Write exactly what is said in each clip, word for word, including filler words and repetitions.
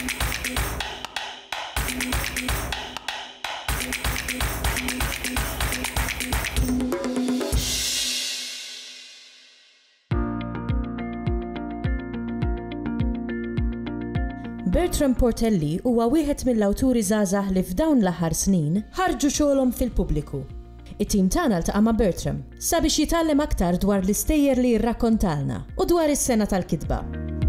Bertram Portelli huwa wieħed mill-awturi żgħażagħ li f'dawn l-aħħar snin ħarġu xogħolhom fil-pubbliku. It-tim tagħna ltaqa' ma' Bertram sabiex jitgħallem aktar dwar l-istejjer li jirrakkontalna u dwar is-sena tal-kitba.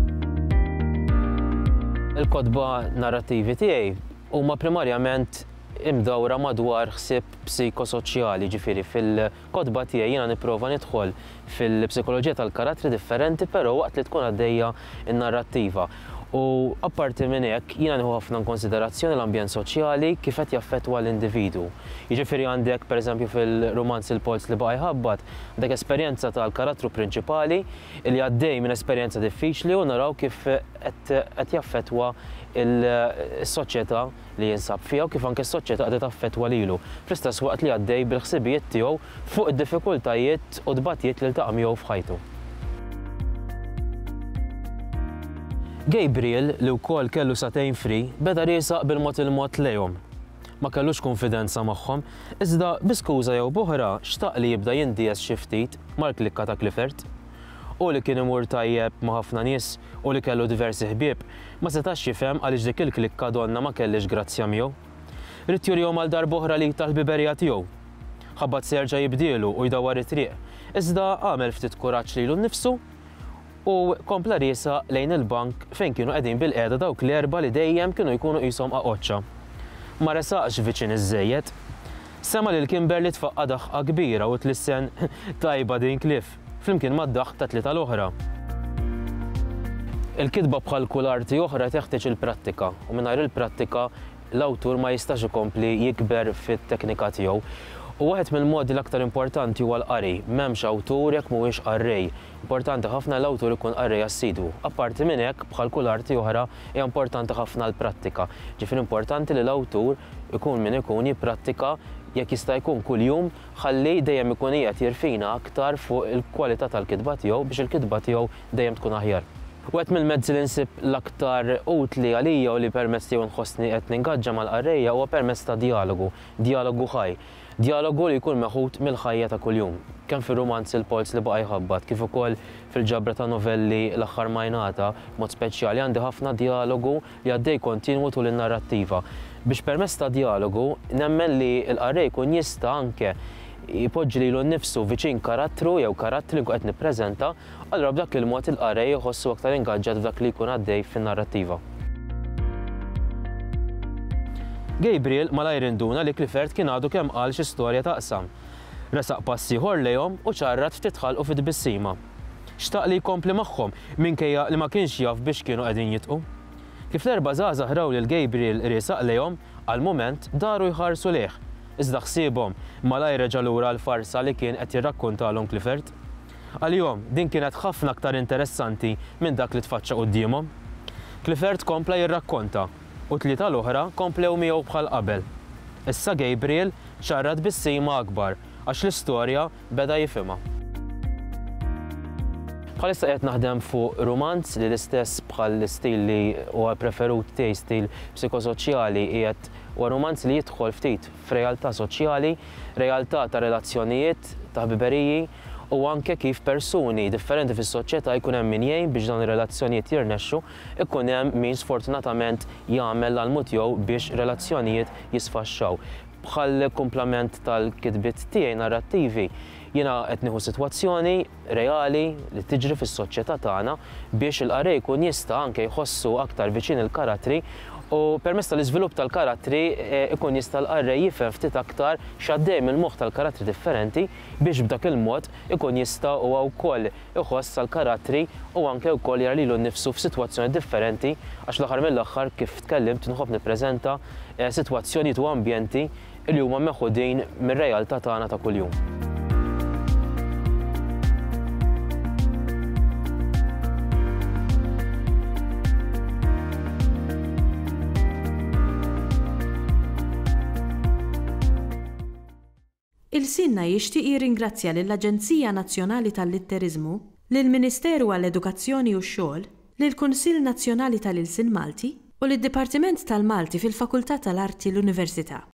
Il-kotba narrattivi tiegħi huma primarjament imdawra madwar ħsieb psikosoċjali, ġifieri fil-kotba tiegħi jiena nipprova nidħol fil-psikoloġija tal-karattri differenti, però waqt li tkun għaddejja n-narrattiva. U apparti minn hekk jiena nieħu ħafna konsiderazzjoni l-ambjent soċjali kif qed jaffettwa l-individwu. Jiġifieri għandek pereżempju fil-romanz Il-Pols li baqa' jħabbat, għandek esperjenza tal-karattru prinċipali li għaddej minn esperjenza diffiċli u naraw kif qed jaffettwa il-soċjetà li jinsab fiha u kif anke s-soċjetà qed taffettwa lilu. Fl-istess waqt li għaddej bil-ħsibijiet tiegħu fuq id-diffikultajiet u dbatijiet li ltaqa' miegħu f'ħajtu. Gabriel, li wkoll kellu satejn free, beda riesaq bil-mod il-mod lejhom. Ma kellux konfidenza magħhom, iżda biskuża jew boħra xtaq li jibda jindies xi ftit mal-klikka ta' Clifford. U li kien imur tajjeb ma' ħafna nies u li kellu diversi ħbieb, ma setax jifhem għaliex dik il-klikka donna ma kellix grazzja miegħu. Rid jurihom għal darb'oħra li tal-biberija tiegħu. Ħabbat serġa' jibdielu u jdawwar it-triq, iżda għamel ftit kuraġġ lilu nnifsu u kompla riesa lejn il-bank fejn kienu qegħdin bil-qiegħda dawk l-erba' li dejjem kienu jkunu qishom aqoċċa. Ma resaqx viċin iż-żejjed. Sema lil Kimberly tfaqqa daħqa kbira u tlissen tajba din Cliff, flimkien mad-daħq ta' tlieta l-oħra. Il-kitba bħal kull arti oħra teħtieġ il-prattika u mingħajr il-prattika l-awtur ma jistax ikompli jikber fit-teknika tiegħu. U waħed mill-modi l-aktar importanti huwa l-qari, m'hemmx awtur jekk mhuwiex qarrej. Importanti ħafna l-awtur ikun qarrej assidu. Apparti minn hekk bħal kull arti oħra hija importanti ħafna l-prattika. Ġifier importanti li l-awtur ikun min ikun jipprattika jekk jista' jkun kuljum ħalli dejjem ikun qiegħed jirfina aktar fuq il-kwalità tal-kitba tiegħu biex il-kitba tiegħu dejjem tkun aħjar. Wieħed mill-mezzi li nsib l-aktar utli għalija u li permezz tiegħu nħossni qed ningaġġa mal-qarrejja huwa permezz ta' dialogu, dialogu ħaj. Dialogu li jkun meħud mill-ħajja ta' kuljum. Kemm fir-romanz Il-Pols li baqa' jħabbat, kif ukoll fil-ġabra ta' novelli l-aħħar majnata, mod speċjali għandi ħafna dialogu li għaddej kontinwu tul in-narrattiva. Biex permezz ta' dialogu nemmen li l-qarrej jkun jista' anke jpoġġi lilu nnifsu viċin karattru jew karattri li qed nippreżenta, allura b'dak il-mod il-qarrej jħossu aktar ingaġġat f'dak li jkun għaddej fin-narrattiva. Gabriel malajr induna li Clifford kien għadu kemm qal xi storja taqsam. Resaq pass ieħor lejhom u ċarrat ftit ħalqu fit-tbissima. Xtaq li jkompli magħhom minkejja li ma kienx jaf biex kienu qegħdin jitqu. Kif l-erba' żgħażagħ raw lil Gabriel riesaq lejhom, għall-mument daru jħarsu lejh. Iżda ħsiebhom malajr reġa' lura l-farsa li kien qed jirrakkuntalhom Clifford. Għalihom din kienet ħafna aktar interessanti minn dak li tfaċċa qudiemhom. Clifford kompla jirrakkonta u tlieta l-oħra komplew miegħu bħal qabel. Issa Gabriel ċarrat bis-sejma akbar għax l-istorja beda jifhimha. Bħalissa qed naħdem fuq romanz li l-istess bħal l-istil li huwa preferut tiegħi stil psikosoċjali qiegħed huwa romanz li jidħol ftit f'realtà soċjali, realtà ta' relazzjonijiet, ta' ħbiberiji u anke kif persuni differenti fis-soċjetà jkun hemm min jgħin biex dawn ir-relazzjonijiet jirnexxu, ikun hemm min sfortunatament jagħmel l-almu tiegħu biex relazzjonijiet jisfaxxaw. Bħal kumplament tal-kitbiet tiegħi narrattivi, jiena qed nieħu sitwazzjoni reali li tiġri fis-soċjetà tagħna biex il-qarrej jkun jista' anke jħossu aktar viċin il-karattri u permezz tal-iżvilupp tal-karattri ikun jista' l-qarrej jifhem ftit aktar x'għaddej mill-moħħ tal-karattri differenti biex b'dak il-mod ikun jista' huwa wkoll iħoss tal-karattri u anke wkoll jara lilu nnifsu f'sitwazzjoni differenti għax l-aħħar mill-aħħar kif tkellimt inħobb nippreżenta sitwazzjonijiet u ambjenti li huma meħudin mir-realtà tagħna ta' kuljum. Il-Sinna jixtieq jirringrazzja lill-Aġenzija Nazzjonali tal-Litteriżmu, lill-Ministeru għall-Edukazzjoni u x-Xogħol, lill-Kunsill Nazzjonali tal-Ilsien Malti u lid-Dipartiment tal-Malti fil-Fakultà tal-Arti l-Università.